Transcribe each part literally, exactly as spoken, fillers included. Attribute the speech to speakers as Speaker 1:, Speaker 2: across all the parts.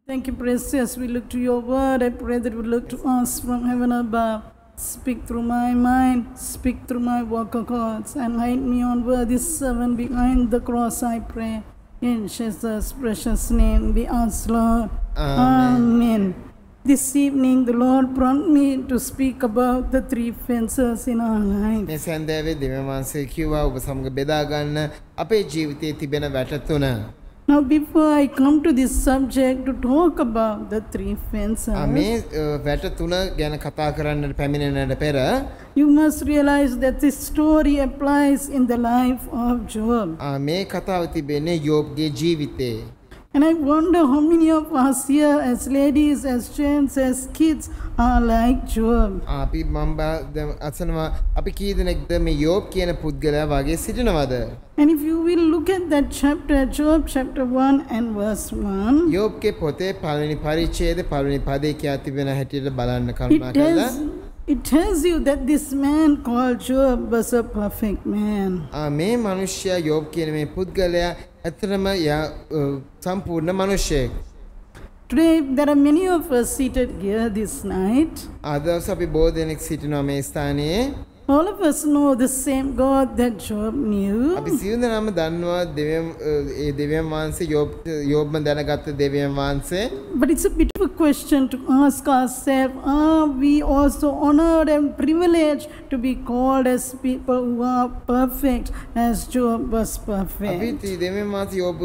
Speaker 1: Thank you, precious. We look to your word. I pray that we look to us from heaven above. Speak through my mind, speak through my vocal cords, and hide me on worthy servant behind the cross, I pray. In Jesus' precious name, we ask, Lord.
Speaker 2: Amen.
Speaker 1: Amen. This evening, the Lord prompted me to speak about the three fences in our life.
Speaker 2: මේ සඳහවේ දෙවියන් වහන්සේ කිව්වා ඔබ සමග බෙදා ගන්න අපේ ජීවිතයේ තිබෙන වැට තුන.
Speaker 1: Now, before I come to this subject to talk about the three fences,
Speaker 2: මේ වැට තුන ගැන කතා කරන්නට පැමිණෙන්නට පෙර
Speaker 1: you must realize that this story applies in the life of Job.
Speaker 2: මේ කතාව තිබෙන්නේ යෝබ්ගේ ජීවිතේ.
Speaker 1: And I wonder how many of us here, as ladies, as gents, as kids, are like Job.
Speaker 2: අපි මම අසනවා අපි කී දෙනෙක්ද මේ යෝබ් කියන පුද්ගලයා වගේ සිටිනවද?
Speaker 1: And if you will look at that chapter, Job chapter one and verse one,
Speaker 2: යෝබ්ගේ පොතේ පළවෙනි පරිච්ඡේදයේ පළවෙනි පදේ කියා තිබෙන හැටියට බලන්න
Speaker 1: it
Speaker 2: කරුණා කරලා
Speaker 1: tells, it tells you that this man called Job was a perfect man.
Speaker 2: මේ මිනිසයා යෝබ් කියන මේ පුද්ගලයා ඇත්තටම සම්පූර්ණ මිනිසෙක්.
Speaker 1: Today, there are many of us seated here this night.
Speaker 2: අද අපි බොහෝ දෙනෙක් සිටිනවා මේ ස්ථානයේ.
Speaker 1: All of us know the same God that Job knew.
Speaker 2: අපි සියලු දෙනාම දන්නවා දෙවියන් ඒ දෙවියන් වහන්සේ යෝබ් යෝබ්ම දැනගත්ත දෙවියන් වහන්සේ.
Speaker 1: But it's a bit of a question to ask ourselves, are we also honored and privileged to be called as people who are perfect as Job was
Speaker 2: අපි
Speaker 1: perfect?
Speaker 2: දෙවියන් වහන්සේ යෝබ්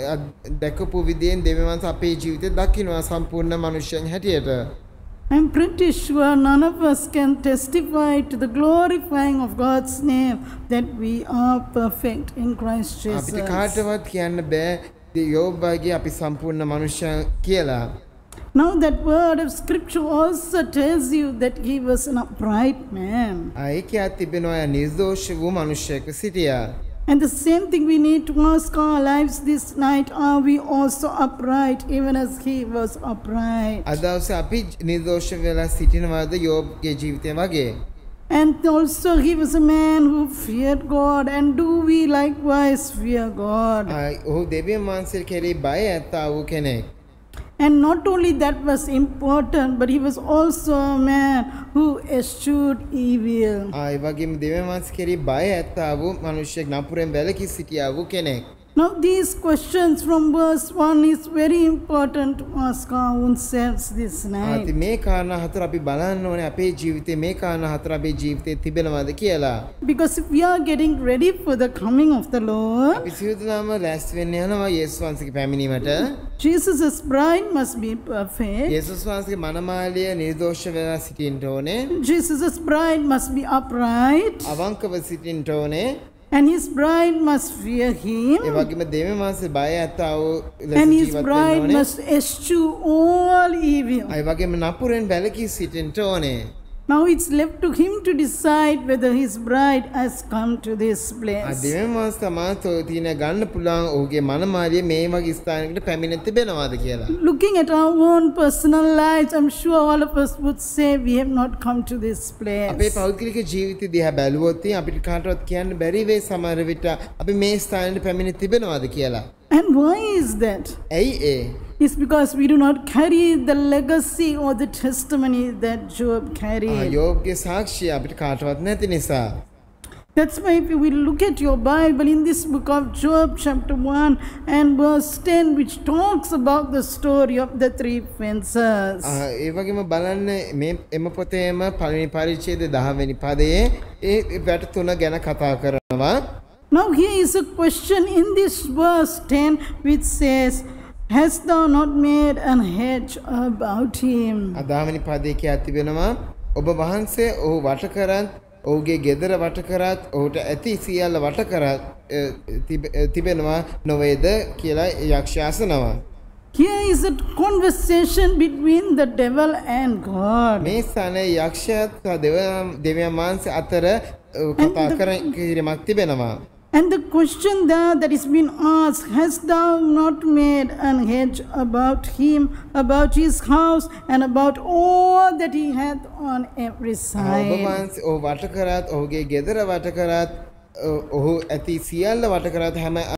Speaker 2: දැකපු විදිහෙන් දෙවියන් වහන්සේ අපේ ජීවිතේ දකින්නවා සම්පූර්ණ මිනිසයන් හැටියට.
Speaker 1: I'm pretty sure none of us can testify to the glorifying of God's name that we are perfect in Christ
Speaker 2: අපිට
Speaker 1: Jesus.
Speaker 2: කාටවත් කියන්න බෑ යෝබ් වගේ අපි සම්පූර්ණ මිනිසයන් කියලා.
Speaker 1: Now that word of scripture also tells you that he was an upright man.
Speaker 2: ඒකේ තිබෙනවා නිර්දෝෂ වූ මිනිසෙක් සිටියා.
Speaker 1: And the same thing we need to ask our lives this night, are we also upright even as he was upright?
Speaker 2: අදවසේ අපි නිර්දෝෂ වෙලා සිටිනවද යෝබ්ගේ ජීවිතය වගේ?
Speaker 1: And also he was a man who feared God, and do we likewise fear God?
Speaker 2: ඔහු දෙවියන් වහන්සේ කෙරෙහි බය ඇත්තා වූ කෙනෙක්.
Speaker 1: And not only that was important, but he was also a man who eschewed evil.
Speaker 2: ඒ වගේම දෙවියන් වහන්සේ කෙරෙහි බය ඇත්තා වූ මිනිසෙක් නපුරෙන් වැළකී සිටියා වූ කෙනෙක්.
Speaker 1: Now these questions from verse one is very important to ask our own selves this night.
Speaker 2: ආති මේ කාරණා හතර අපි බලන්න ඕනේ අපේ ජීවිතේ මේ කාරණා හතර අපේ ජීවිතේ තිබෙනවද කියලා.
Speaker 1: Because if we are getting ready for the coming of the Lord,
Speaker 2: අපි සියලු දෙනාම ලෑස්ති වෙන්න යනවා යේසුස් වහන්සේගේ පැමිණීමට.
Speaker 1: Jesus' bride must be perfect.
Speaker 2: යේසුස් වහන්සේගේ මනමාලිය නිර්දෝෂ වෙලා සිටින්න ඕනේ.
Speaker 1: Jesus' bride must be upright.
Speaker 2: අවංකව සිටින්න ඕනේ.
Speaker 1: And his bride must fear him.
Speaker 2: ඒ වගේම දෙවියන් වහන්සේ බය ඇත්තා වූ ලෙස
Speaker 1: And his
Speaker 2: ජීවත් වෙන්න
Speaker 1: bride
Speaker 2: ඕනේ.
Speaker 1: must eschew all evil.
Speaker 2: ඒ වගේම නපුරෙන් වැළකී සිටින්න ඕනේ.
Speaker 1: Now it's left to him to decide whether his bride has come to this place.
Speaker 2: දෙවියන් වහන්සේ තමයි තියෙන ගන්න පුළුවන් ඔහුගේ මනමාලිය මේ වගේ ස්ථානයකට පැමිණ තිබෙනවාද කියලා.
Speaker 1: Looking at our own personal lives, I'm sure all of us would say we have not come to this
Speaker 2: අපේ
Speaker 1: place.
Speaker 2: පෞද්ගලික ජීවිතය දිහා බැලුවොත් අපිට කාටවත් කියන්න බැරි වෙයි සමහර විට අපි මේ ස්ථානයට පැමිණ තිබෙනවාද කියලා.
Speaker 1: And why is that?
Speaker 2: ඇයි ඒ?
Speaker 1: It's because we do not carry the legacy or the testimony that Job carried.
Speaker 2: යෝබ්ගේ සාක්ෂිය අපිට කාටවත් නැති නිසා.
Speaker 1: That's why if you will look at your Bible in this book of Job chapter one and verse ten, which talks about the story of the three fences.
Speaker 2: ඒ වගේම බලන්න මේ එම පොතේම පළවෙනි පරිච්ඡේදයේ දහ වෙනි පදයේ ඒ වැට තුන ගැන කතා කරනවා.
Speaker 1: Now here is a question in this verse ten which says, hast thou not made an hedge about him?
Speaker 2: අදාමනි පදයේ කියා තිබෙනවා ඔබ වහන්සේ ඔහු වට කරත් ඔහුගේ ගෙදර වට කරත් ඔහුට ඇති සියල්ල වට කරත් තිබෙනවා නොවේද කියලා යක්ෂයා අසනවා.
Speaker 1: Here is a conversation between the devil and God.
Speaker 2: මේ ස්ථානයේ යක්ෂයාත් දෙවියන් වහන්සේ අතර කතා කිරීමක් තිබෙනවා.
Speaker 1: And the question there that is being asked, hast thou not made an hedge about him, about his house, and about all that he hath on every
Speaker 2: ඔබ
Speaker 1: side?
Speaker 2: වහන්සේ ඔහු වට කරත් ඔහුගේ ගෙදර වට කරත් ඔහු ඇති සියල්ල වට කරත් හැම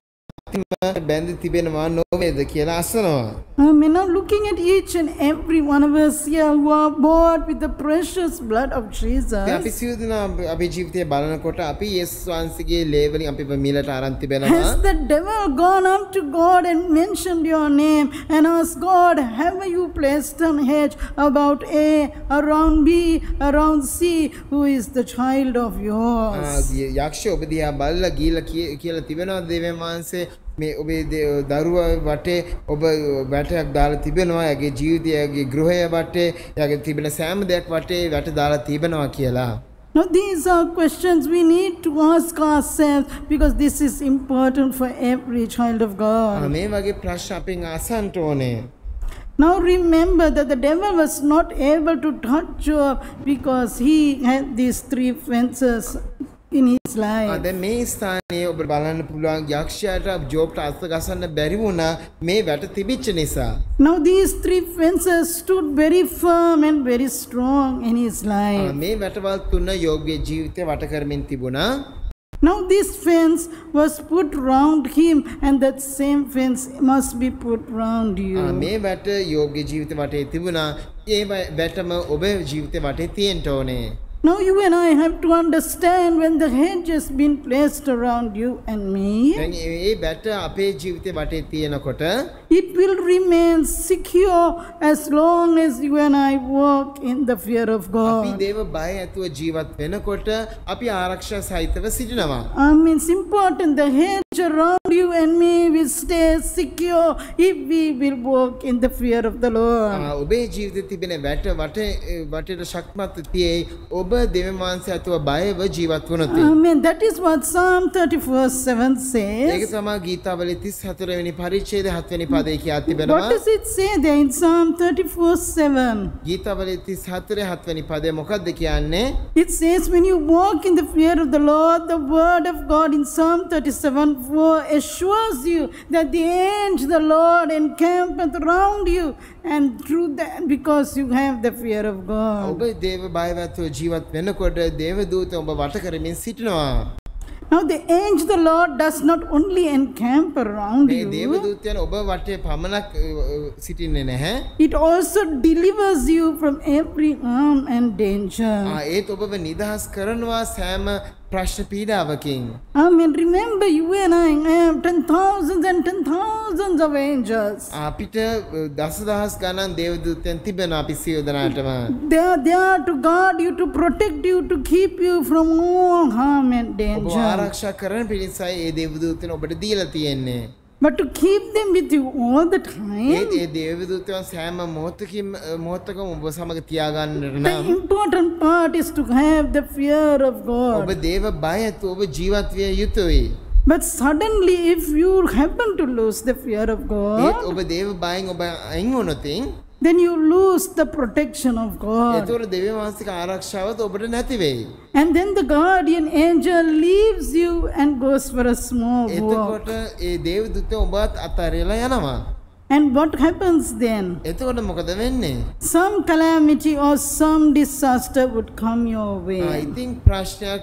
Speaker 2: බැඳි තිබෙනවා නොවේද කියලා අසනවා.
Speaker 1: I mean, now looking at each and every one of us here who are bought with the precious blood of Jesus.
Speaker 2: අපි සියලු දෙනා අපේ ජීවිතය බලනකොට අපි යේසුස් වහන්සේගේ ලේ වලින් අපිව මිලට අරන් තිබෙනවා.
Speaker 1: Has the devil gone up to God and mentioned your name and asked God, have you placed an hedge about A, around B, around C, who is the child of yours?
Speaker 2: යක්ෂ ඔබ දිහා බලලා ගිහිල්ලා කියලා තිබෙනවා දෙවියන් වහන්සේ මේ ඔබේ දරුවා වටේ ඔබ වැටයක් දාලා තිබෙනවා යගේ ජීවිතය යගේ ගෘහය වටේ යගේ තිබෙන සෑම දෙයක් වටේ වැට දාලා තිබෙනවා කියලා.
Speaker 1: Now these are questions we need to ask ourselves because this is important for every child of God.
Speaker 2: මේ වගේ ප්‍රශ්න අපෙන් අසන්න ඕනේ.
Speaker 1: Now remember that the devil was not able to touch Job because he had these three fences in his life.
Speaker 2: දැන් මේ ස්ථානයේ ඔබ බලන්න පුළුවන් යක්ෂයාට ජෝබ්ට අස්ස ගසන්න බැරි වුණා මේ වැට තිබිච්ච නිසා.
Speaker 1: Now these three fences stood very firm and very strong in his life.
Speaker 2: මේ වැටවල් තුන යෝබ්ගේ ජීවිතේ වට කරමින් තිබුණා.
Speaker 1: Now this fence was put round him and that same fence must be put round you.
Speaker 2: මේ වැට යෝබ්ගේ ජීවිතේ වටේ තිබුණා. ඒ වැටම ඔබේ ජීවිතේ වටේ තියෙන්න ඕනේ.
Speaker 1: Now you and I have to understand when the hedge has been placed around you and me.
Speaker 2: දැන් මේ වැට අපේ ජීවිතේ වටේ තියෙනකොට
Speaker 1: it will remain secure as long as you and I walk in the fear of God.
Speaker 2: අපි දේව බය ඇතුව ජීවත් වෙනකොට අපි ආරක්ෂා සහිතව සිටිනවා.
Speaker 1: I mean it's important the hedge around you and me will stay secure if we will walk in the fear of the Lord.
Speaker 2: ඔබේ ජීවිතේ තිබෙන වැට වටේ වටේට ශක්තිමත් තියේ ඔබ දෙවියන් වහන්සේ ඇතුව බයව ජීවත් වුණොත්.
Speaker 1: I mean that is what Psalm thirty-four seven says.
Speaker 2: ඒක තමයි ගීතාවලි තිස් හතර වෙනි පරිච්ඡේදය හත් වෙනි පදයේ කියා තිබෙනවා.
Speaker 1: What does it say there in Psalm thirty-four seven?
Speaker 2: ගීතාවලි තිස් හතර හත් වෙනි පදයේ මොකක්ද කියන්නේ?
Speaker 1: It says when you walk in the fear of the Lord, the word of God in Psalm thirty-seven four assures you that the angel the Lord encampeth around you and through that because you have the fear of God.
Speaker 2: ඔබ දේව බයව ඇතුව ජීවත් වෙනකොට දේව දූත ඔබ වට කරමින් සිටිනවා.
Speaker 1: Now the angel the Lord does not only encamp around
Speaker 2: මේ දේව
Speaker 1: you,
Speaker 2: දූතයන් ඔබ වටේ පමණක් සිටින්නේ නැහැ.
Speaker 1: it also delivers you from every harm and danger.
Speaker 2: ඒත් ඔබව නිදහස් කරනවා සෑම ප්‍රශ්න පීඩාවකින්.
Speaker 1: I mean remember you and I have ten thousands and ten thousands of angels.
Speaker 2: අපිට දසදහස් ගණන් දේව දූතයන් තිබෙනවා අපි සියලු දෙනාටම.
Speaker 1: They are there to guard you, to protect you, to keep you from all harm and
Speaker 2: ඔබ
Speaker 1: danger.
Speaker 2: ආරක්ෂා කරන පිණිසයි ඒ දේව දූතයන් ඔබට දීලා තියෙන්නේ.
Speaker 1: But to keep them with you all the
Speaker 2: ඒත්
Speaker 1: time,
Speaker 2: ඒ දේව දූතයන් සෑම මොහොතකින් මොහොතකම ඔබ සමග තියාගන්නට
Speaker 1: the
Speaker 2: නම්
Speaker 1: important part is to have the fear of
Speaker 2: ඔබ
Speaker 1: God.
Speaker 2: දේව බය ඇතුව ඔබ ජීවත් විය යුතුයි.
Speaker 1: But suddenly if you happen to lose the fear of
Speaker 2: ඒත්
Speaker 1: God,
Speaker 2: ඔබ දේව බයෙන් ඔබ අයින් වුණොතින්
Speaker 1: then you lose the protection of God.
Speaker 2: ඒතකොට දෙවියන් වහන්සේගේ ආරක්ෂාව ඔබට නැති වෙයි.
Speaker 1: And then the guardian angel leaves you and goes for a small walk.
Speaker 2: එතකොට ඒ දේව දූතය ඔබත් අතහැරලා යනවා.
Speaker 1: And what happens then?
Speaker 2: එතකොට මොකද වෙන්නේ?
Speaker 1: Some calamity or some disaster would come your
Speaker 2: I
Speaker 1: way.
Speaker 2: think ප්‍රශ්නයක්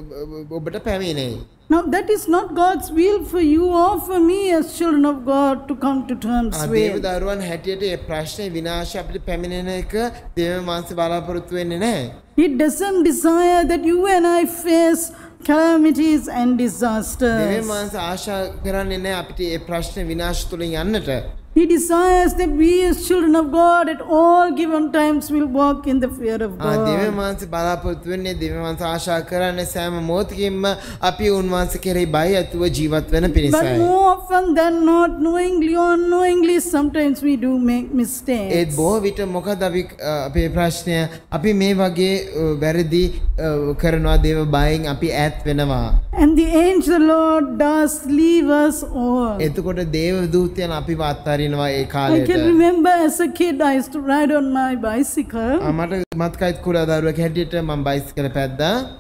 Speaker 2: ඔබට පැමිණෙයි.
Speaker 1: Now that is not God's will for you or for me as children of God to come to terms
Speaker 2: දේව
Speaker 1: with.
Speaker 2: දරුවන් හැටියට ඒ ප්‍රශ්නේ විනාශය අපිට පැමිණෙන එක දේව මාංශ බලාපොරොත්තු වෙන්නේ නැහැ.
Speaker 1: He doesn't desire that you and I face calamities and
Speaker 2: දේව
Speaker 1: disasters.
Speaker 2: මාංශ ආශා කරන්නේ නැහැ අපිට ඒ ප්‍රශ්නේ විනාශ තුලින් යන්නට.
Speaker 1: He desires that we as children of God at all given times will walk in the fear of
Speaker 2: දේව
Speaker 1: God.
Speaker 2: මාංශ බලාපොරොත්තු වෙන්නේ දේව මාංශ ආශා කරන්නේ සෑම මොහොතකින්ම අපි උන්වහන්සේ කෙරෙහි බය ඇතුව ජීවත් වෙන
Speaker 1: But
Speaker 2: පිණිසයි.
Speaker 1: more often than not, knowingly or unknowingly, sometimes we do make
Speaker 2: ඒත්
Speaker 1: mistakes.
Speaker 2: බොහෝ විට මොකද අපි අපේ ප්‍රශ්නය අපි මේ වගේ වැරදි කරනවා දේව බයෙන් අපි ඈත් වෙනවා.
Speaker 1: And the angel Lord does leave us all.
Speaker 2: එතකොට දේව දූතයන් අපිව අත්හරිනවා ඒ
Speaker 1: I
Speaker 2: කාලයට.
Speaker 1: can remember as a kid I used to ride on my bicycle.
Speaker 2: මට මතකයි කුඩා දරුවෙක් හැටියට මම බයිසිකල පැද්දා.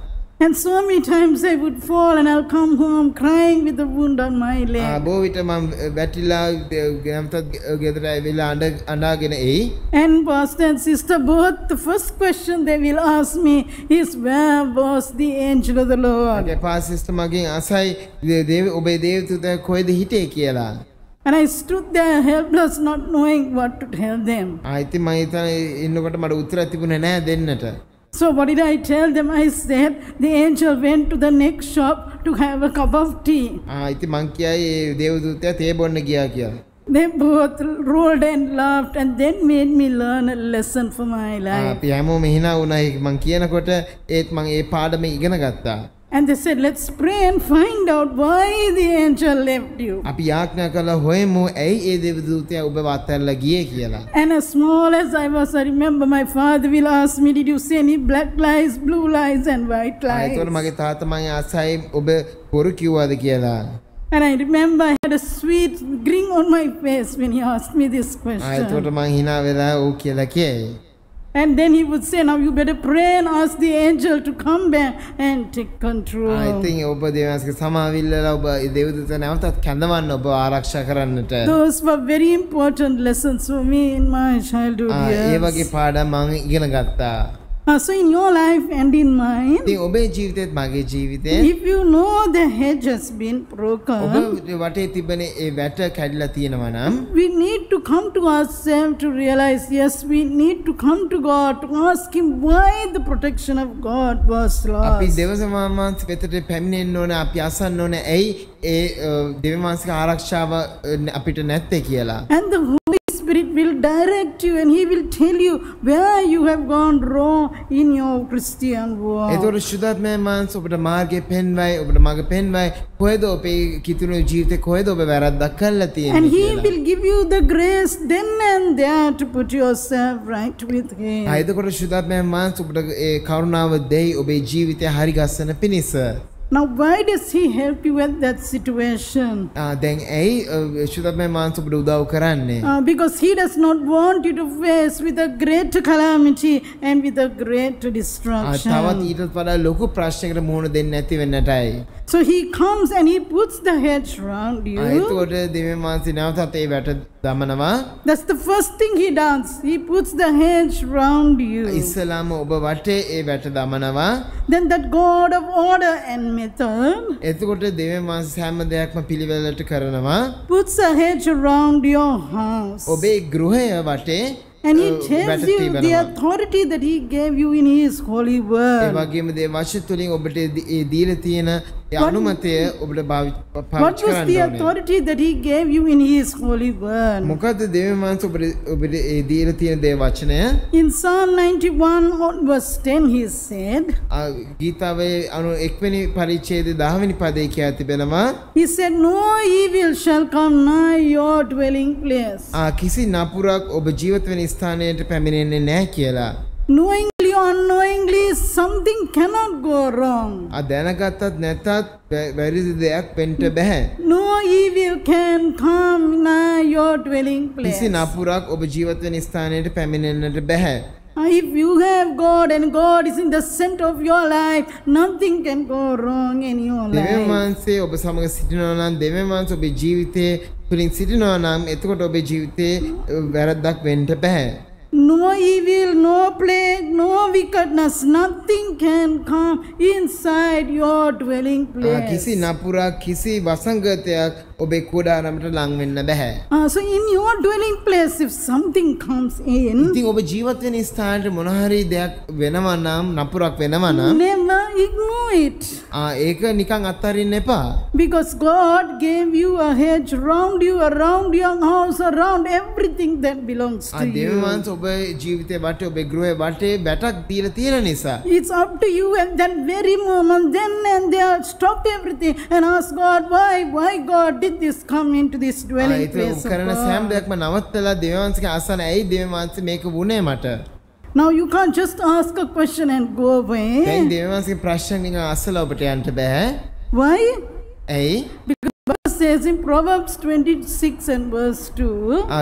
Speaker 1: And so many times I would fall and I'll come home crying with a wound on my
Speaker 2: ආ
Speaker 1: leg.
Speaker 2: බොහෝ විට මම වැටිලා නැවතත් ගෙදර ඇවිල්ලා අඬ අඬාගෙන එයි.
Speaker 1: And pastor and sister, both the first question they will ask me is, where was the angel of the Lord?
Speaker 2: මගේ පාසිස්ට මගෙන් අසයි දේව ඔබේ දේවදූතයා කොහෙද හිටියේ කියලා.
Speaker 1: And I stood there helpless, not knowing what to tell them.
Speaker 2: ආ ඉතින් මම හිතන ඉන්නකොට මට උත්තර තිබුණේ නැහැ දෙන්නට.
Speaker 1: So what did I tell them? I said the angel went to the next shop to have a cup of tea.
Speaker 2: ආ ඉතින් මං කියයි ඒ දේවදූතයා තේ බොන්න ගියා කියලා.
Speaker 1: They both rolled and laughed and then made me learn a lesson for my
Speaker 2: ආ
Speaker 1: life.
Speaker 2: අපි හැමෝම hina වුණා ඒක මං කියනකොට ඒත් මං ඒ පාඩම ඉගෙන ගත්තා.
Speaker 1: And they said, let's pray and find out why the angel left you.
Speaker 2: අපි යාඥා කළා හොයමු ඇයි ඒ දේවදූතයා ඔබව අත්හැරලා ගියේ කියලා.
Speaker 1: And as small as I was, I remember my father will ask me, did you see any black lies, blue lies and white
Speaker 2: ආ
Speaker 1: lies?
Speaker 2: ඒතකොට මගේ තාත්තා මං ආසයි ඔබ බොරු කිව්වද කියලා.
Speaker 1: And I remember I had a sweet grin on my face when he asked me this
Speaker 2: ආ ඒතකොට
Speaker 1: question.
Speaker 2: මං hina වෙලා ඔව් කියලා කියයි.
Speaker 1: And then he would say, now you better pray and ask the angel to come back and take control.
Speaker 2: ආ ඉතින් ඔබ දේවස්ගේ සමාවිල්ලලා ඔබ ඒ දේවදූතයා නැවතත් කැඳවන්න ඔබ ආරක්ෂා කරන්නට.
Speaker 1: Those were very important lessons for me in my childhood
Speaker 2: ආ ඒ
Speaker 1: years.
Speaker 2: වගේ පාඩම් මං ඉගෙන ගත්තා.
Speaker 1: Uh, so in your life and in mine,
Speaker 2: ඉතින් ඔබේ ජීවිතේත් මගේ ජීවිතේ
Speaker 1: if you know the hedge has been
Speaker 2: ඔබ
Speaker 1: broken,
Speaker 2: වටේ තිබෙන ඒ වැට කැඩිලා තියෙනවා නම්
Speaker 1: we need to come to ourselves to realize, yes, we need to come to God to ask Him why the protection of God was
Speaker 2: අපි
Speaker 1: lost.
Speaker 2: දෙවසමාමන්ස් වෙතට පැමිණෙන්න ඕනේ අපි අසන්න ඕනේ ඇයි ඒ දෙවිමානසික ආරක්ෂාව අපිට නැත්තේ කියලා.
Speaker 1: And the Holy Spirit will direct you and He will tell you where you have gone wrong in your Christian walk.
Speaker 2: ඒතකොට ශුද්ධාත්මය මාංශ ඔබට මාර්ගය පෙන්වයි ඔබට මාර්ග පෙන්වයි කොහෙද ඔබේ කිතුණු ජීවිතේ කොහෙද ඔබ වැරද්දක් කරලා
Speaker 1: And
Speaker 2: තියෙන්නේ
Speaker 1: He
Speaker 2: කියලා.
Speaker 1: will give you the grace then and there to put yourself right with Him.
Speaker 2: ආ එතකොට ශුද්ධාත්මය මාංශ ඔබට ඒ කරුණාව දෙයි ඔබේ ජීවිතය හරි ගස්සන පිණිස.
Speaker 1: Now, why does He help you at that situation?
Speaker 2: ආ දැන් ඇයි ශුද්ධාත්මය මාංශ ඔබට උදව් කරන්නේ?
Speaker 1: Uh, because He does not want you to face with a great calamity and with a great
Speaker 2: ආ තවත්
Speaker 1: destruction.
Speaker 2: ඊටත් වඩා ලොකු ප්‍රශ්නයකට මුහුණ දෙන්නේ නැති වෙන්නටයි.
Speaker 1: So He comes and He puts the hedge around
Speaker 2: ආ
Speaker 1: you.
Speaker 2: එතකොට දෙවියන් වහන්සේ නැවතත් ඒ වැට දමනවා.
Speaker 1: That's the first thing He does. He puts the hedge around you.
Speaker 2: ඉස්සලාම ඔබ වටේ ඒ වැට දමනවා.
Speaker 1: Then that God of order and method
Speaker 2: එතකොට දෙවියන් වහන්සේ හැම දෙයක්ම පිළිවෙලට කරනවා.
Speaker 1: puts a hedge around your house.
Speaker 2: ඔබේ ගෘහය වටේ
Speaker 1: And He
Speaker 2: අ,
Speaker 1: tells
Speaker 2: වැට
Speaker 1: you the
Speaker 2: තිබෙනවා.
Speaker 1: authority that He gave you in His holy
Speaker 2: A
Speaker 1: word.
Speaker 2: වගේම දේ වචන තුලින් ඔබට දී- ඒ දීලා තියෙන ඒ
Speaker 1: What-
Speaker 2: අනුමතය ඔබට භාවිත
Speaker 1: What
Speaker 2: පාවිච්චි
Speaker 1: was
Speaker 2: කරන්න
Speaker 1: the
Speaker 2: ඕනේ.
Speaker 1: authority that He gave you in His holy word?
Speaker 2: මොකද්ද දෙවියන් වහන්සේ ඔබට ඔබට ඒ දීලා තියෙන දේ වචනය?
Speaker 1: In Psalm ninety-one, on verse ten, He said,
Speaker 2: ආ, ගීතාවේ අනු එක්වෙනි පරිච්ඡේදයේ දහ වෙනි පදයේ කියා තිබෙනවා
Speaker 1: He said, no evil shall come nigh your dwelling place.
Speaker 2: ආ කිසි නපුරක් ඔබ ජීවත් වෙන ස්ථානයට පැමිණෙන්නේ නැහැ කියලා.
Speaker 1: Knowingly or unknowingly, something cannot go wrong.
Speaker 2: ආ දැනගත්තත් නැතත් වැ- වැරදි දෙයක් වෙන්න බෑ.
Speaker 1: No evil can come nigh your dwelling place.
Speaker 2: කිසි නපුරක් ඔබ ජීවත් වෙන ස්ථානයට පැමිණෙන්නට බෑ.
Speaker 1: Uh, If you have God and God is in the center of your life, nothing can go wrong in your
Speaker 2: දෙවියන්
Speaker 1: life.
Speaker 2: වහන්සේ ඔබ සමග සිටිනවා නම් දෙවියන් වහන්සේ ඔබේ ජීවිතේ තුලින් සිටිනවා නම් එතකොට ඔබේ ජීවිතේ අ, වැරද්දක් වෙන්න බෑ.
Speaker 1: No evil, no plague, no wickedness, nothing can come inside your dwelling
Speaker 2: ආ,
Speaker 1: place.
Speaker 2: කිසි නපුරක් කිසි වසංගතයක් ඔබේ කුඩාරමට ලං වෙන්න බෑ.
Speaker 1: Uh, so in your dwelling place, if something comes in,
Speaker 2: ඉතින් ඔබ ජීවත් වෙන ස්ථානයේ මොන හරි දෙයක් වෙනවා නම් නපුරක් වෙනවා නම්
Speaker 1: never ignore it.
Speaker 2: ආ ඒක නිකන් අත්හරින්න එපා.
Speaker 1: Because God gave you a hedge around you, around your house, around everything that belongs
Speaker 2: ආ
Speaker 1: to
Speaker 2: දෙවියන්
Speaker 1: you.
Speaker 2: වහන්සේ ඔබ ජීවිතේ වටේ ඔබේ ගෘහය වටේ බැටක් දීලා තියෙන නිසා
Speaker 1: It's up to you at that very moment, then and there, stop everything and ask God, why, why God did this come into this
Speaker 2: ආ
Speaker 1: dwelling
Speaker 2: ඒක
Speaker 1: place of
Speaker 2: කරන සෑම
Speaker 1: God?
Speaker 2: දෙයක්ම නවත්තලා දෙවියන් වහන්සේගේ අසන ඇයි දෙවියන් වහන්සේ මේක වුණේ මට?
Speaker 1: Now you can't just ask a question and go
Speaker 2: දැන්
Speaker 1: away.
Speaker 2: දෙවියන් වහන්සේගේ ප්‍රශ්න නිකන් අසලා ඔබට යන්න බෑ.
Speaker 1: Why?
Speaker 2: ඇයි?
Speaker 1: Because verse says in Proverbs twenty-six and verse two,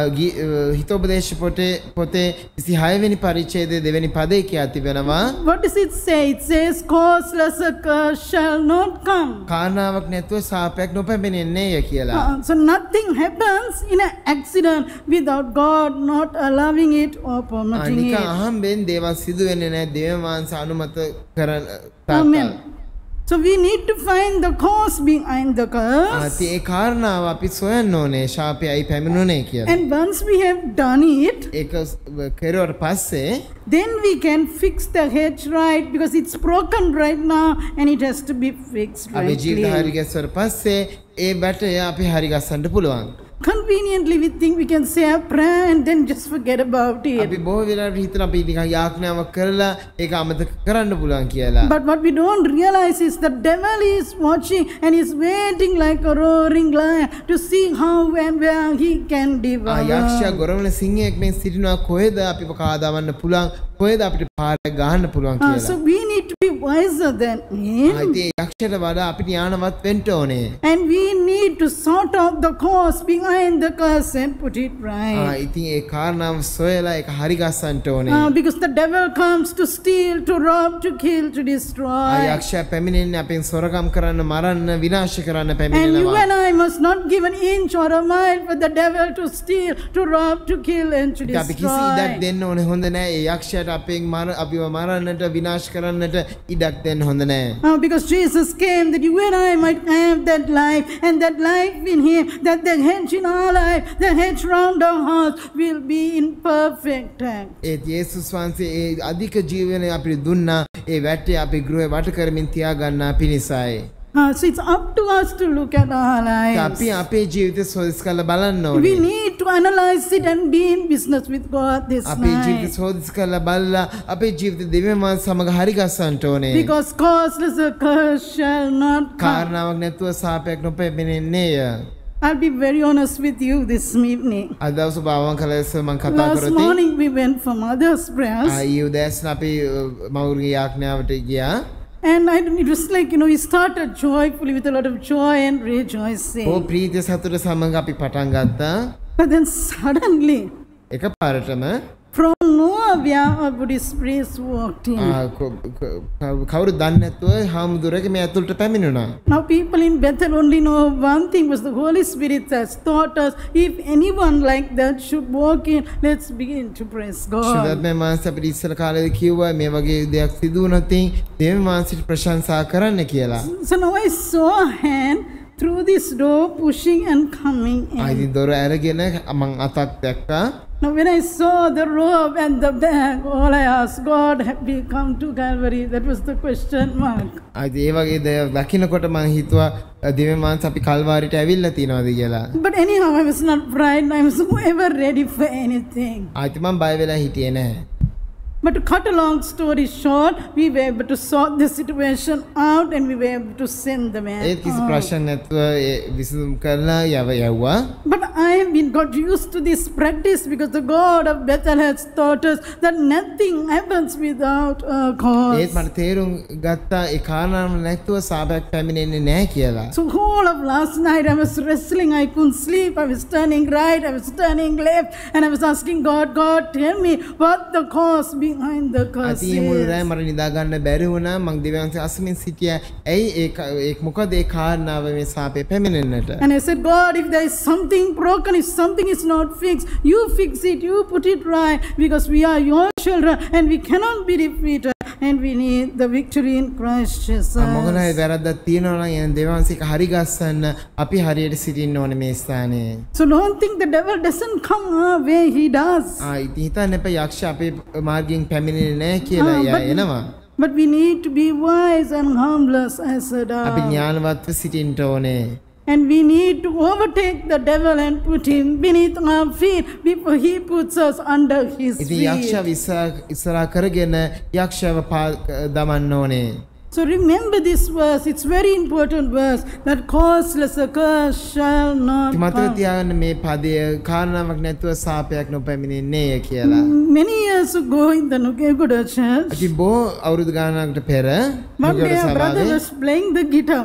Speaker 2: හිතෝපදේශ පොතේ පොතේ විසිහය වෙනි පරිච්ඡේදයේ දෙවෙනි පදේ කියා තිබෙනවා.
Speaker 1: what does it say? It says, causeless a curse shall not come.
Speaker 2: කාරණාවක් නැතුව සාපයක් නොපැමිණෙන්නේය කියලා.
Speaker 1: Uh, so nothing happens in an accident without God not allowing it or permitting
Speaker 2: අනික
Speaker 1: it.
Speaker 2: අහම්බෙන් දේවල් සිදු වෙන්නේ නැහැ දේව මාංශ අනුමත කරන
Speaker 1: Amen. So we need to find the cause behind the curse.
Speaker 2: ආති ඒ කාරණාව අපි සොයන්න ඕනේ ශාපයයි පැමිණුනේ කියලා.
Speaker 1: And once we have done it,
Speaker 2: ඒක කෙරුවට පස්සේ
Speaker 1: then we can fix the hedge right, because it's broken right now and it has to be fixed
Speaker 2: අපි ජීවිත හරි
Speaker 1: rightly.
Speaker 2: ගැස්සුවට පස්සේ ඒ බැටය අපි හරි ගස්සන්න පුළුවන්.
Speaker 1: Conveniently we think we can say a prayer and then just forget about
Speaker 2: අපි
Speaker 1: it.
Speaker 2: බොහෝ වෙලාවට හිතන අපි නිකන් යාඥාවක් කරලා ඒක අමතක කරන්න පුළුවන් කියලා.
Speaker 1: But what we don't realize is the devil is watching and is waiting like a roaring lion to see how and where he can
Speaker 2: ආ යක්ෂයා
Speaker 1: devour.
Speaker 2: ගොරවන සිංහයෙක් මෙන් සිටිනවා කොහෙද අපිව කාදාවන්න පුළුවන් කොහෙද අපිට පාරක් ගහන්න පුළුවන්
Speaker 1: Uh,
Speaker 2: කියලා.
Speaker 1: so we need to be wiser than him.
Speaker 2: ආ ඉතින් යක්ෂයට වඩා අපිට ඥානවත් වෙන්න ඕනේ.
Speaker 1: And we need to sort out the cause behind the curse and put it
Speaker 2: ආ
Speaker 1: right.
Speaker 2: ඉතින් ඒ කාරණාව සොයලා ඒක හරි ගස්සන්න ඕනේ.
Speaker 1: Uh, because the devil comes to steal, to rob, to kill, to
Speaker 2: ආ
Speaker 1: destroy.
Speaker 2: යක්ෂයා පැමිණෙන්නේ අපෙන් සොරකම් කරන්න මරන්න විනාශ කරන්න
Speaker 1: And you
Speaker 2: පැමිණෙනවා.
Speaker 1: and I must not give an inch or a mile for the devil to steal, to rob, to kill, and to
Speaker 2: ඉතින් අපි කිසි ඉඩක්
Speaker 1: destroy.
Speaker 2: දෙන්න ඕනේ හොඳ නැහැ. ඒ යක්ෂයාට අපෙන් මර අපිව මරන්නට විනාශ කරන්නට ඉඩක් දෙන්න හොඳ නැහැ.
Speaker 1: Uh, because Jesus came that you and I might have that life, and that life in Him, that the hedge in our life, the hedge round our hearts will be in perfect act.
Speaker 2: ඒත් යේසුස් වහන්සේ ඒ අධික ජීවනය අපිට දුන්නා. ඒ වැටේ අපි ගෘහේ වට කරමින් තියාගන්නා පිණිසයි.
Speaker 1: Uh, so it's up to us to look at our lives.
Speaker 2: අපි අපේ ජීවිතය සෝදිස් කරලා බලන්න
Speaker 1: We
Speaker 2: ඕනේ.
Speaker 1: need to analyze it and be in business with God this
Speaker 2: අපේ ජීවිතය
Speaker 1: night.
Speaker 2: සෝදිස් කරලා බලලා අපේ ජීවිතය දෙවියන් සමග හරි ගස්සන්න ඕනේ.
Speaker 1: Because causeless a curse shall not come.
Speaker 2: කාරණාවක් නැතුව සාපයක් නොපැමිණෙන්නේය.
Speaker 1: I'll be very honest with you this evening.
Speaker 2: අද දවස් භාවනා කළ ලෙස මම කතා
Speaker 1: Last
Speaker 2: කරොත්
Speaker 1: morning we went for Mother's prayers.
Speaker 2: ආයි උදෑසන අපි මවුරුගේ යාඥාවට ගියා.
Speaker 1: And I, it was like, you know, we started joyfully with a lot of joy and rejoicing.
Speaker 2: ඕ ප්‍රීතිය සතුට සමග අපි පටන් ගත්තා.
Speaker 1: But then suddenly,
Speaker 2: එකපාරටම
Speaker 1: from nowhere, a Buddhist priest walked in.
Speaker 2: ආ, කො- කො- කවුරු දන්නේ නැතුව හාමුදුරුවෝ මේ ඇතුළට පැමිණුණා.
Speaker 1: Now people in Bethel only know one thing, was the Holy Spirit has taught us, if anyone like that should walk in, let's begin to praise God.
Speaker 2: ශුද්ධාත්මය මාංශ අපිට ඉස්සර කාලේදී කිව්වා මේ වගේ දෙයක් සිදු වුණොත් දෙවියන් වහන්සේට ප්‍රශංසා කරන්න කියලා.
Speaker 1: So now I saw a hand through this door pushing and coming
Speaker 2: ආයි
Speaker 1: in.
Speaker 2: දොර ඇරගෙන මං අතක් දැක්කා.
Speaker 1: Now when I saw the robe and the bag, all I asked, God, have we come to Calvary? That was the question mark.
Speaker 2: ආයි ඒ වගේ දේ දකින්නකොට මං හිතුවා දෙවියන් වහන්සේ අපි කල්වාරිට ඇවිල්ලා තියනවාද කියලා.
Speaker 1: But anyhow, I was not frightened. I was never ready for anything.
Speaker 2: ආයි මං බය වෙලා හිටියේ නැහැ.
Speaker 1: But to cut a long story short, we were able to sort the situation out and we were able to send the man
Speaker 2: ඒත් කිසි
Speaker 1: out.
Speaker 2: ප්‍රශ්න නැතුව ඒ විසඳුම් කරලා යව යවුවා.
Speaker 1: But I have been got used to this practice because the God of Bethel has taught us that nothing happens without a cause.
Speaker 2: ඒත් මට තේරුම් ගත්තා ඒ කාරණාව නැතුව සාපයක් පැමිණෙන්නේ නැහැ කියලා.
Speaker 1: So whole of last night I was wrestling, I couldn't sleep, I was turning right, I was turning left, and I was asking God, God, tell me what the cause behind the curse
Speaker 2: අතිය මුළු රෑ
Speaker 1: is.
Speaker 2: මට නිදා ගන්න බැරි වුණා. මං දෙවියන්සේ අසමින් සිටියා. ඇයි ඒ ඒ මොකද ඒ කාරණාව මේ සාපේ පැමිණෙන්නට?
Speaker 1: And I said, God, if there is something broken, if something is not fixed, you fix it, you put it right, because we are your children and we cannot be defeated and we need the victory in Christ Jesus.
Speaker 2: මොකද ඒ වැරද්දක් තියෙනවා නම් එන දෙවියන්සේ ඒක හරි ගස්සන්න අපි හරියට සිටින්න ඕනේ මේ ස්ථානයේ.
Speaker 1: So don't think the devil doesn't come our way, he does.
Speaker 2: ආ ඉතින් හිතන්න එපා යක්ෂ අපේ මාර්ගයෙන් පැමිණෙන්නේ නැහැ කියලා.
Speaker 1: Ah,
Speaker 2: එයා
Speaker 1: but-
Speaker 2: එනවා.
Speaker 1: But we need to be wise and harmless as a
Speaker 2: අපි
Speaker 1: dove.
Speaker 2: ඥානවත්ව සිටින්න ඕනේ.
Speaker 1: And we need to overtake the devil and put him beneath our feet before he puts us under his
Speaker 2: ඉතින් යක්ෂව
Speaker 1: feet.
Speaker 2: ඉස්සරහ ඉස්සරහ කරගෙන යක්ෂව පා- දමන්න ඕනේ.
Speaker 1: So remember this verse, it's very important verse, that causeless a curse shall not
Speaker 2: මතක
Speaker 1: come.
Speaker 2: තියාගන්න මේ පදය කාරණාවක් නැතුව සාපයක් නොපැමිණෙන්නේය කියලා.
Speaker 1: Many years ago in the Nukeguda church,
Speaker 2: අපි බොහෝ අවුරුදු ගානකට පෙර
Speaker 1: one
Speaker 2: නුගර
Speaker 1: day a brother
Speaker 2: සභාවේ
Speaker 1: was playing the guitar.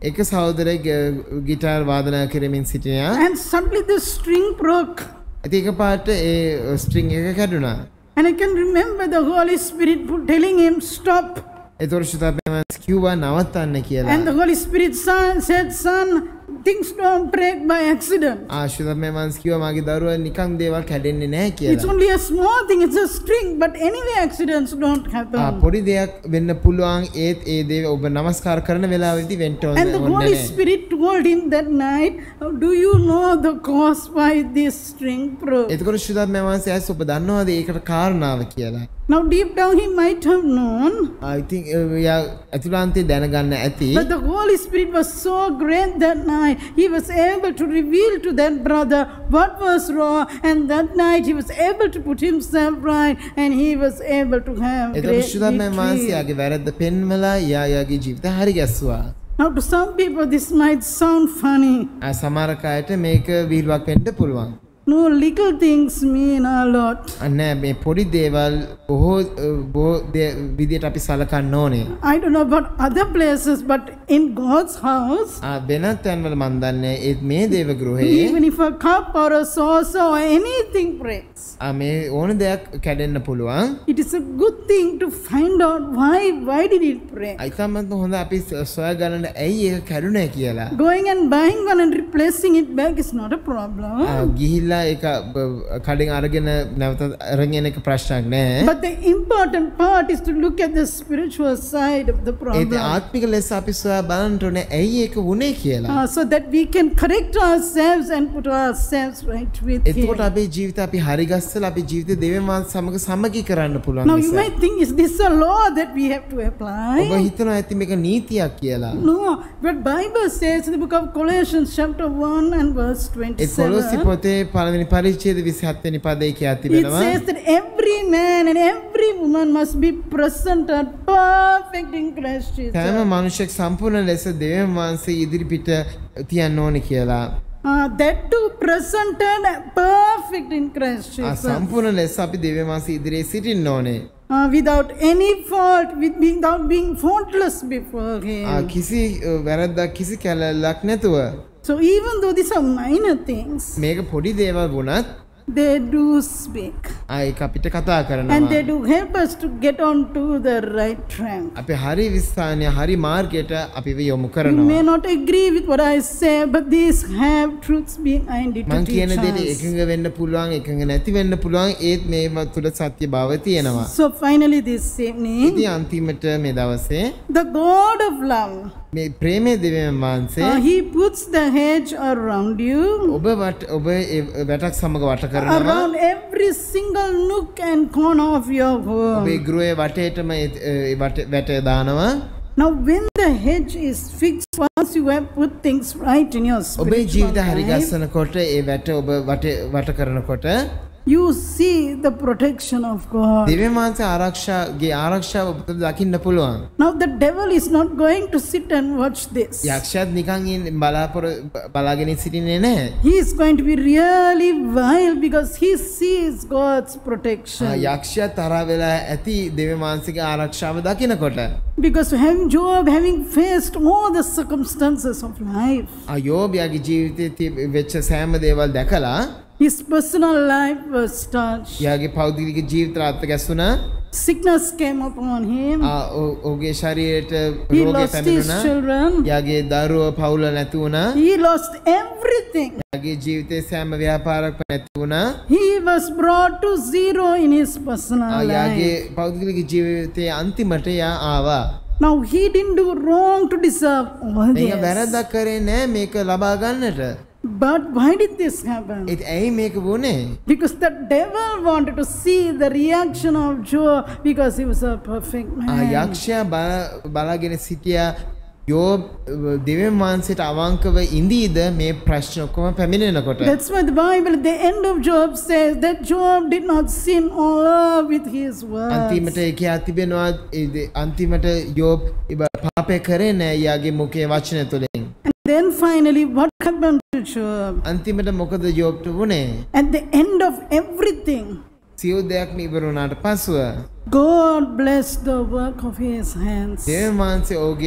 Speaker 2: එක සහෝදරයෙක් ගිටාර් වාදනය කරමින් සිටියා.
Speaker 1: And suddenly the string broke.
Speaker 2: ඉතින් එකපාරට ඒ ස්ට්‍රින්ග් එක කැඩුනා.
Speaker 1: And I can remember the Holy Spirit telling him, stop.
Speaker 2: ඒතකොට ශුද්ධාත්ම වහන්සේ කිව්වා නවත්තන්න කියලා.
Speaker 1: And the Holy Spirit son, said, son, things don't break by accident.
Speaker 2: ආ ශුද්ධාත්ම වහන්සේ කිව්වා මගේ දරුවා නිකන් දේවල් කැඩෙන්නේ නැහැ
Speaker 1: It's
Speaker 2: කියලා.
Speaker 1: only a small thing, it's a string, but anyway accidents don't happen.
Speaker 2: ආ පොඩි දෙයක් වෙන්න පුළුවන් ඒත් ඒ දේ ඔබ නමස්කාර කරන වෙලාවෙදී වෙන්න ඕනේ.
Speaker 1: And the Holy Spirit told him that night, do you know the cause why this string broke?
Speaker 2: එතකොට ශුද්ධාත්ම වහන්සේ ඇස් ඔබ දන්නවද ඒකට කාරණාව කියලා?
Speaker 1: Now deep down he might have known.
Speaker 2: I think යා අතුලාන්තේ දැනගන්න ඇති.
Speaker 1: But the Holy Spirit was so great that night. He was able to reveal to that brother what was wrong, and that night he was able to put himself right, and he was able to have
Speaker 2: එතකොට
Speaker 1: great
Speaker 2: ශුද්ධාත්ම වහන්සේ
Speaker 1: victory.
Speaker 2: යාගේ වැරද්ද පෙන්වලා යා යාගේ ජීවිතය හරි ගැස්සුවා.
Speaker 1: Now to some people this might sound funny.
Speaker 2: ආ සමහර අයට මේක විහිළුවක් වෙන්න පුළුවන්.
Speaker 1: No, little things mean a lot.
Speaker 2: අන්න මේ පොඩි දේවල් බොහෝ බොහෝ විදියට අපි සලකන්න ඕනේ.
Speaker 1: I don't know about other places, but in God's house,
Speaker 2: ආ වෙනත් තැන්වල මන් දන්නේ ඒත් මේ දේව ගෘහයේ
Speaker 1: even if a cup or a saucer or anything breaks,
Speaker 2: ආ මේ ඕන දෙයක් කැඩෙන්න පුළුවන්.
Speaker 1: it is a good thing to find out why why did it break.
Speaker 2: අයිතමත් හොඳ අපි සොයාගන්න ඇයි ඒක කැඩුනේ කියලා.
Speaker 1: Going and buying one and replacing it back is not a
Speaker 2: ආ
Speaker 1: problem.
Speaker 2: ගිහිල්ලා ඒක කඩෙන් අරගෙන නැවත අරගෙන එක ප්‍රශ්නයක් නෑ.
Speaker 1: But the important part is to look at the spiritual side of the
Speaker 2: ඒත්
Speaker 1: problem.
Speaker 2: ආත්මික ලෙස අපි සොයා බලන්න ඕනේ ඇයි ඒක වුනේ කියලා.
Speaker 1: Uh, so that we can correct ourselves and put ourselves right with
Speaker 2: එතකොට
Speaker 1: Him.
Speaker 2: අපේ ජීවිත අපි හරි ගස්සලා අපේ ජීවිතේ දෙවියන් වහන්සේ සමග සමගි කරන්න පුළුවන්
Speaker 1: Now you
Speaker 2: නිසා.
Speaker 1: might think, is this a law that we have to
Speaker 2: ඔබ
Speaker 1: apply?
Speaker 2: හිතනවා ඇති මේක නීතියක් කියලා.
Speaker 1: No, but Bible says in the book of Colossians chapter one and verse
Speaker 2: A කොලොසි
Speaker 1: twenty-seven,
Speaker 2: පොතේ පළවෙනි පරිච්ඡේද විසිහත් වෙනි පදයේ කියා
Speaker 1: it
Speaker 2: තිබෙනවා.
Speaker 1: says that every man and every woman must be presented perfect in Christ Jesus.
Speaker 2: හැම මනුෂ්‍යෙක් සම්පූර්ණ ලෙස දෙවියන් වහන්සේ ඉදිරිපිට තියන්න ඕනේ කියලා.
Speaker 1: Uh, that too presented perfect in Christ
Speaker 2: ආ
Speaker 1: Jesus.
Speaker 2: සම්පූර්ණ ලෙස අපි දෙවියන් වහන්සේ ඉදිරියේ සිටින්න ඕනේ.
Speaker 1: Uh, without any fault, with, without being faultless before
Speaker 2: ආ
Speaker 1: Him.
Speaker 2: කිසි අ, වැරද්දක් කිසි කැලලක් නැතුව
Speaker 1: So even though these are minor things,
Speaker 2: මේක පොඩි දේවල් වුණත්
Speaker 1: they do speak.
Speaker 2: ආ ඒක අපිට කතා
Speaker 1: And
Speaker 2: කරනවා.
Speaker 1: they do help us to get on to the right track.
Speaker 2: අපි හරි විස්ථානය හරි මාර්ගයට අපිව යොමු
Speaker 1: You may
Speaker 2: කරනවා.
Speaker 1: not agree with what I say, but these have truths behind it to
Speaker 2: මං කියන
Speaker 1: teach
Speaker 2: දේට
Speaker 1: us.
Speaker 2: එකඟ වෙන්න පුළුවන් එකඟ නැති වෙන්න පුළුවන් ඒත් මේව තුල සත්‍ය භාව තියෙනවා.
Speaker 1: So finally this evening,
Speaker 2: ඉතින් අන්තිමට මේ දවසේ
Speaker 1: the God of love,
Speaker 2: මේ ප්‍රේමයේ දෙවියන් වහන්සේ
Speaker 1: uh, He puts the hedge around you,
Speaker 2: ඔබ වට ඔබ ඒ වැටක් සමග වට කරනවා.
Speaker 1: around every single nook and corner of your
Speaker 2: ඔබේ
Speaker 1: home.
Speaker 2: ගෘහයේ වටේටම ඒ ඒ වැට වැට දානවා.
Speaker 1: Now when the hedge is fixed, once you have put things right in your
Speaker 2: ඔබේ
Speaker 1: spiritual
Speaker 2: ජීවිත හරි
Speaker 1: life,
Speaker 2: ගස්සනකොට ඒ වැට ඔබ වට වට කරනකොට
Speaker 1: you see the protection of God.
Speaker 2: දෙවියන් වහන්සේ ආරක්ෂාගේ ආරක්ෂාව ඔබට දකින්න පුළුවන්.
Speaker 1: Now the devil is not going to sit and watch this.
Speaker 2: යක්ෂයාත් නිකන් ඉන්න බලාපොර බලාගෙන සිටින්නේ නැහැ.
Speaker 1: He is going to be really wild because he sees God's
Speaker 2: ආ,
Speaker 1: protection.
Speaker 2: යක්ෂයා තරහ වෙලා ඇති දෙවියන් වහන්සේගේ ආරක්ෂාව dකිනකොට.
Speaker 1: Because having Job having faced all the circumstances of life,
Speaker 2: ආ යෝබ් යාගේ ජීවිතයේ තිබ- වෙච්ච සෑම දේවල් දැකලා
Speaker 1: his personal life was touched.
Speaker 2: යාගේ පෞද්ගලික ජීවිතය අත් ගැස්සුණා.
Speaker 1: Sickness came upon him.
Speaker 2: ආ ඔහු- ඔහුගේ ශරීරයට
Speaker 1: He
Speaker 2: රෝගය
Speaker 1: lost his
Speaker 2: පැමිණුණා.
Speaker 1: children.
Speaker 2: යාගේ දරුවෝ පවුල නැති වුණා.
Speaker 1: He lost everything.
Speaker 2: යාගේ ජීවිතයේ සෑම ව්‍යාපාරයක්ම නැති වුණා.
Speaker 1: He was brought to zero in his
Speaker 2: ආ,
Speaker 1: personal
Speaker 2: යාගේ
Speaker 1: life.
Speaker 2: පෞද්ගලික ජීවිතයේ අන්තිමට යා ආවා.
Speaker 1: Now he didn't do wrong to deserve all
Speaker 2: මේක
Speaker 1: this.
Speaker 2: වැරද්දක් කරේ නෑ මේක ලබා ගන්නට.
Speaker 1: But why did this happen?
Speaker 2: ඒත් ඇයි මේක වුනේ?
Speaker 1: Because the devil wanted to see the reaction of Job because he was a perfect
Speaker 2: ආ,
Speaker 1: man.
Speaker 2: යක්ෂයා බල- බලාගෙන සිටියා යෝබ් දෙවියන් වහන්සේට අවංකව ඉඳීද මේ ප්‍රශ්න ඔක්කොම පැමිණෙනකොට.
Speaker 1: That's why the Bible at the end of Job says that Job did not sin all with his
Speaker 2: අන්තිමට
Speaker 1: words.
Speaker 2: ඒක තිබෙනවා ඒ දේ- අන්තිමට යෝබ් ඉබ- පාපය කරේ නෑ යාගේ මුඛයේ වචන තුලින්.
Speaker 1: And then finally, what happened to Job?
Speaker 2: අන්තිමට මොකද යෝබ්ට වුනේ?
Speaker 1: At the end of everything,
Speaker 2: සියලු දෙයක්ම ඉවර වුණාට පසුව
Speaker 1: God blessed the work of his hands.
Speaker 2: දෙවියන් වහන්සේ ඔහුගේ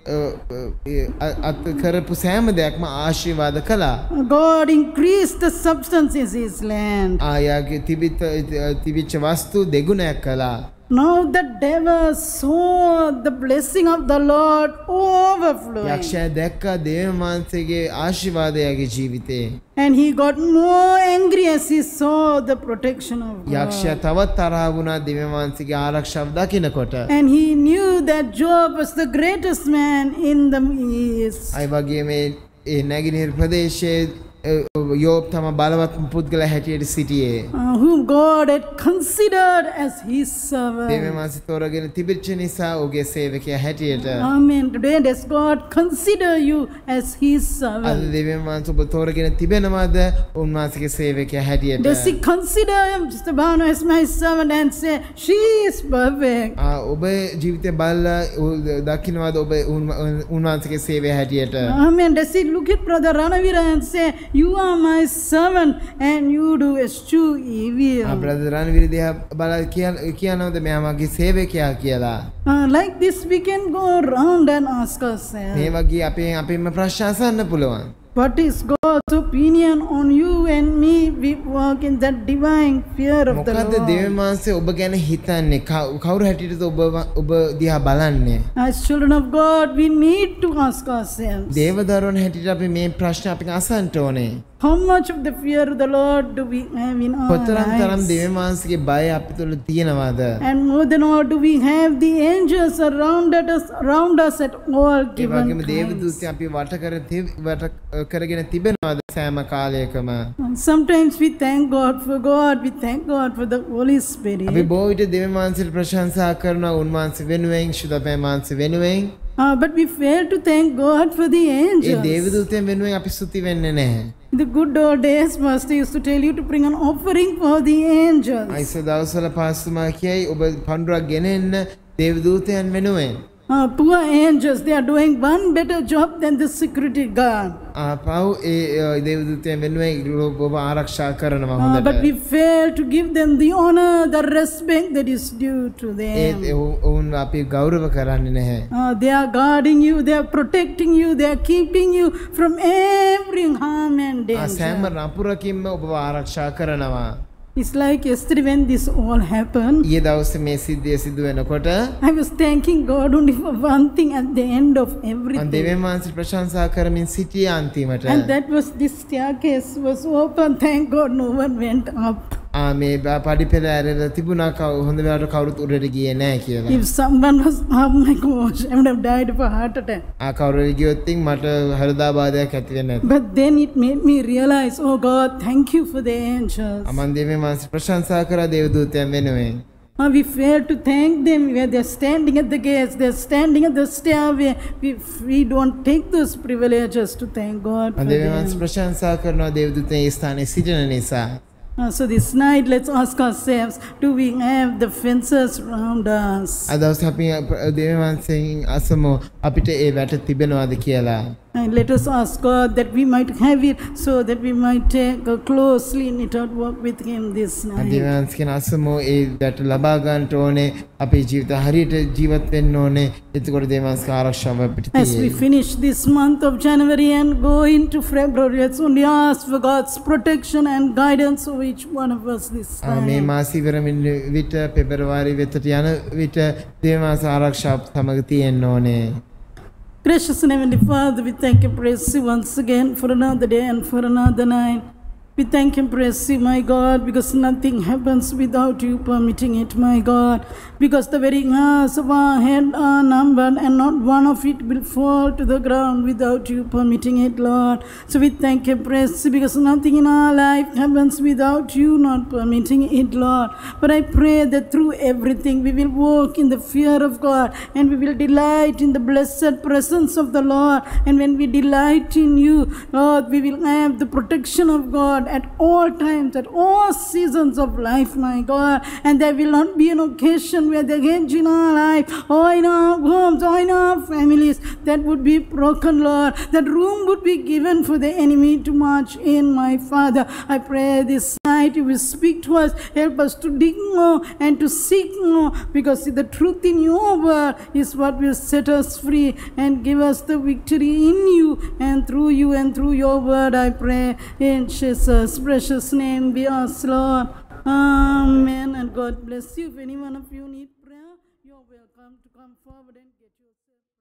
Speaker 2: අත් කරපු සෑම දෙයක්ම ආශිර්වාද කළා.
Speaker 1: God increased the substance in his land.
Speaker 2: ආයාගේ තිබිච්ච තිබිච්ච වස්තු දෙගුණයක් කළා.
Speaker 1: Now the devil saw the blessing of the Lord overflowing.
Speaker 2: යක්ෂයා දැක්කා දේව වහන්සේගේ ආශිර්වාදයගේ ජීවිතේ.
Speaker 1: And he got more angry as he saw the protection of God.
Speaker 2: යක්ෂයා තවත් තරහ වුණා දේව වහන්සේගේ ආරක්ෂාව දකිනකොට.
Speaker 1: And he knew that Job was the greatest man in the east.
Speaker 2: අය වගේ මේ ඒ නැගිනහිර ප්‍රදේශයේ යෝබ් තම බලවත් පුද්ගලයා හැටියට සිටියේ.
Speaker 1: Uh, whom God had considered as his servant.
Speaker 2: දේව වහන්සේ තෝරගෙන තිබිච්ච නිසා ඔහුගේ සේවකයා හැටියට.
Speaker 1: Amen. Today does God consider you as his
Speaker 2: අද
Speaker 1: servant?
Speaker 2: දේව වහන්සේ ඔබ තෝරගෙන තිබෙනවද උන්වහන්සේගේ සේවකයා හැටියට?
Speaker 1: Does he consider Sister Bhavana as my servant and say she is perfect?
Speaker 2: ආ ඔබ ජීවිතේ බලලා දකින්නවද ඔබ උන්වහන්සේගේ සේවය හැටියට?
Speaker 1: Amen. Does he look at Brother Ranavira and say, you are my servant and you do eschew evil?
Speaker 2: ආ brother Ranaveera දිහා බලලා කියනවද මෙයා මගේ සේවකයා කියලා?
Speaker 1: Uh, like this we can go around and ask ourselves,
Speaker 2: මේ වගේ අපේ අපින්ම ප්‍රශ්න අසන්න පුළුවන්.
Speaker 1: what is God's opinion on you and me? We walk in that divine fear of the
Speaker 2: මොකද දේව
Speaker 1: Lord.
Speaker 2: වහන්සේ ඔබ ගැන හිතන්නේ කවුරු හැටියටද ඔබ ඔබ දිහා බලන්නේ?
Speaker 1: As children of God, we need to ask ourselves,
Speaker 2: දේව දරුවන් හැටියට අපි මේ ප්‍රශ්න අපින් අසන්න ඕනේ.
Speaker 1: how much of the fear of the Lord do we have in our
Speaker 2: කොතරම් තරම්
Speaker 1: lives?
Speaker 2: දේව වහන්සේගේ බය අප තුළ තියෙනවද?
Speaker 1: And more than all, do we have the angels around us, around us at all
Speaker 2: A
Speaker 1: given
Speaker 2: වගේම දේව
Speaker 1: times?
Speaker 2: දූතයන් අපි වට කර වට කරගෙන තිබෙනවද සෑම කාලයකම?
Speaker 1: And sometimes we thank God for God, we thank God for the Holy
Speaker 2: අපි
Speaker 1: Spirit.
Speaker 2: බොහෝ විට දේව වහන්සේට ප්‍රශංසා කරනවා උන්වහන්සේ වෙනුවෙන් ශුද්ධපෑ වහන්සේ වෙනුවෙන්.
Speaker 1: Uh, but we fail to thank God for the
Speaker 2: ඒ දේව
Speaker 1: angels.
Speaker 2: දූතයන් වෙනුවෙන් අපි ස්තුති වෙන්නේ නැහැ.
Speaker 1: In the good old days, Master used to tell you to bring an offering for the angels.
Speaker 2: Aisha දවස්වල පාස්තුමා කියයි ඔබ පඬුරක් ගෙනෙන්න දේව දූතයන් වෙනුවෙන්.
Speaker 1: Uh, poor angels, they are doing one better job than the security guard.
Speaker 2: ආපහු ඒ දේව දූතයන් වෙනුවෙන් ඔබ ආරක්ෂා කරනවා
Speaker 1: Uh, but we
Speaker 2: හොඳට.
Speaker 1: fail to give them the honor, the respect that is due to
Speaker 2: ඒත්
Speaker 1: them.
Speaker 2: ඔවුන් අපි ගෞරව කරන්නේ නැහැ.
Speaker 1: Uh, they are guarding you, they are protecting you, they are keeping you from every harm and
Speaker 2: ආ සෑම
Speaker 1: danger.
Speaker 2: රපුරකින්ම ඔබව ආරක්ෂා කරනවා.
Speaker 1: It's like yesterday when this all happened,
Speaker 2: ඊයේ දවසේ මේ සිද්ධිය සිදු වෙනකොට
Speaker 1: I was thanking God only for one thing at the end of
Speaker 2: මම
Speaker 1: everything.
Speaker 2: දෙවියන් වහන්සේ ප්‍රශංසා කරමින් සිටියා අන්තිමට.
Speaker 1: And that was this staircase was open. Thank God no one went up.
Speaker 2: ආ මේ පඩිපෙළ ඇරලා තිබුණා කව හොඳ වෙලාවට කවුරුත් උඩට ගියේ නැහැ කියලා.
Speaker 1: If someone was, oh my gosh, I would have died of a heart attack.
Speaker 2: ආ කවුරු හරි ගියොත් ඉතින් මට හෘදයාබාධයක් ඇති වෙන්නේ නැත.
Speaker 1: But then it made me realize, oh God, thank you for the angels.
Speaker 2: මම දෙවියන් වහන්සේ ප්‍රශංසා කරා දේව දූතයන් වෙනුවෙන්.
Speaker 1: Uh, we fail to thank them where they're standing at the gates, they're standing at the stairway. We, we don't take those privileges to thank God for
Speaker 2: මම දෙවියන් වහන්සේ
Speaker 1: them.
Speaker 2: ප්‍රශංසා කරනවා දේව දූතයන් ඒ ස්ථානයේ සිටින නිසා.
Speaker 1: Uh, so this night, let's ask ourselves, do we have the fences around us?
Speaker 2: අද දවසේ අපි දේව වහන්සේගෙන් අසමු අපිට ඒ වැට තිබෙනවද කියලා.
Speaker 1: And let us ask God that we might have it so that we might take a closely knitted walk with Him this night.
Speaker 2: අධිවංශකෙන අසමෝ ඒ වැට ලබා ගන්නට ඕනේ අපේ ජීවිත හරියට ජීවත් වෙන්න ඕනේ එතකොට දේවාංශක ආරක්ෂාව අපිට
Speaker 1: As we
Speaker 2: තියෙයි.
Speaker 1: finish this month of January and go into February, let's only ask for God's protection and guidance over each one of us this
Speaker 2: මේ
Speaker 1: time.
Speaker 2: මාසි ඉවරමින් විට පෙබරවාරි වෙතට යන විට දේවාංශ ආරක්ෂාව සමග තියෙන්න ඕනේ.
Speaker 1: Gracious and Heavenly Father, we thank and praise you once again for another day and for another night. We thank and praise you, my God, because nothing happens without you permitting it, my God. Because the very hairs of our head are numbered and not one of it will fall to the ground without you permitting it, Lord. So we thank and praise you because nothing in our life happens without you not permitting it, Lord. But I pray that through everything we will walk in the fear of God and we will delight in the blessed presence of the Lord. And when we delight in you, Lord, we will have the protection of God at all times, at all seasons of life, my God. And there will not be an occasion where the hedge in our life, or in our homes, or in our families, that would be broken, Lord. That room would be given for the enemy to march in, my Father. I pray this night night you will speak to us. Help us to dig more and to seek more, because the truth in your word is what will set us free and give us the victory in you and through you and through your word, I pray. In Jesus' precious name we ask, Lord. Amen. And God bless you. If any one of you need prayer, you're welcome to come forward and get yourself.